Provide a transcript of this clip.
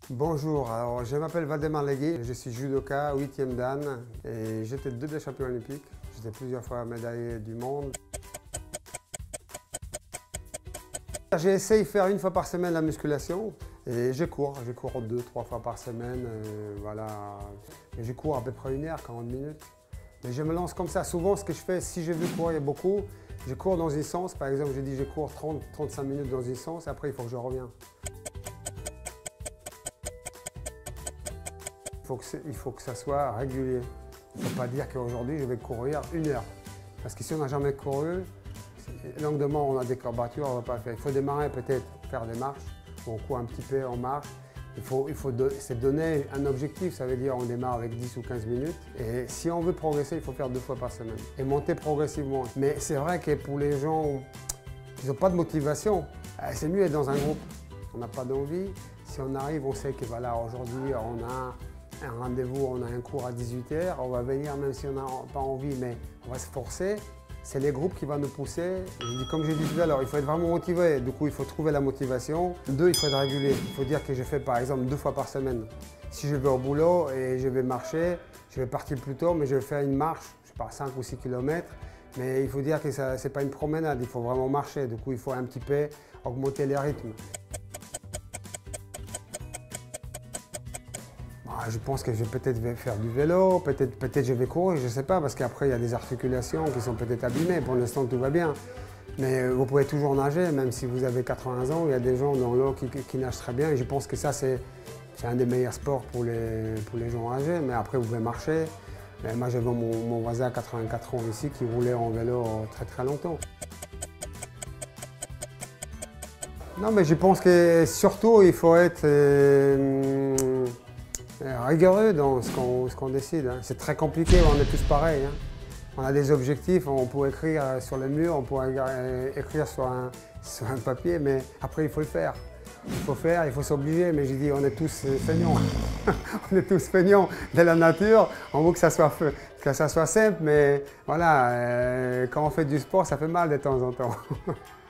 Bonjour, alors je m'appelle Valdemar Legui, je suis judoka, 8e dan et j'étais double champion olympique. J'étais plusieurs fois médaillé du monde. J'ai essayé de faire une fois par semaine la musculation et je cours 2-3 fois par semaine, voilà. Et je cours à peu près 1 heure, 40 minutes. Mais je me lance comme ça. Souvent ce que je fais, si je veux courir beaucoup, je cours dans un sens. Par exemple, je dis je cours 30-35 minutes dans un sens et après il faut que je revienne. Il faut que ça soit régulier. Il ne faut pas dire qu'aujourd'hui je vais courir 1 heure. Parce que si on n'a jamais couru, longuement on a des courbatures, on ne va pas faire. Il faut démarrer peut-être, faire des marches, on court un petit peu, on marche. Il faut se donner un objectif, ça veut dire on démarre avec 10 ou 15 minutes. Et si on veut progresser, il faut faire 2 fois par semaine et monter progressivement. Mais c'est vrai que pour les gens qui n'ont pas de motivation, c'est mieux d'être dans un groupe. On n'a pas d'envie. Si on arrive, on sait que voilà, aujourd'hui on a un rendez-vous, on a un cours à 18 h, on va venir même si on n'a pas envie, mais on va se forcer. C'est les groupes qui vont nous pousser. Comme j'ai dit tout à l'heure, il faut être vraiment motivé. Du coup, il faut trouver la motivation. 2, il faut être régulier. Il faut dire que je fais par exemple 2 fois par semaine. Si je vais au boulot et je vais marcher, je vais partir plus tôt, mais je vais faire une marche, je sais pas, 5 ou 6 km. Mais il faut dire que ce n'est pas une promenade, il faut vraiment marcher. Du coup, il faut un petit peu augmenter les rythmes. Je pense que je vais peut-être faire du vélo, peut-être je vais courir, je ne sais pas, parce qu'après il y a des articulations qui sont peut-être abîmées. Pour l'instant tout va bien. Mais vous pouvez toujours nager, même si vous avez 80 ans, il y a des gens dans l'eau qui nagent très bien. Et je pense que ça c'est un des meilleurs sports pour les gens âgés. Mais après vous pouvez marcher. Mais moi j'avais mon voisin à 84 ans ici qui roulait en vélo très longtemps. Non mais je pense que surtout il faut être rigoureux dans ce qu'on décide. Hein. C'est très compliqué, on est tous pareils. Hein. On a des objectifs, on peut écrire sur le mur, on peut écrire sur un papier, mais après il faut le faire. Il faut faire, il faut s'obliger, mais j'ai dit on est tous feignants. On est tous feignants de la nature, on veut que ça soit simple, mais voilà, quand on fait du sport, ça fait mal de temps en temps.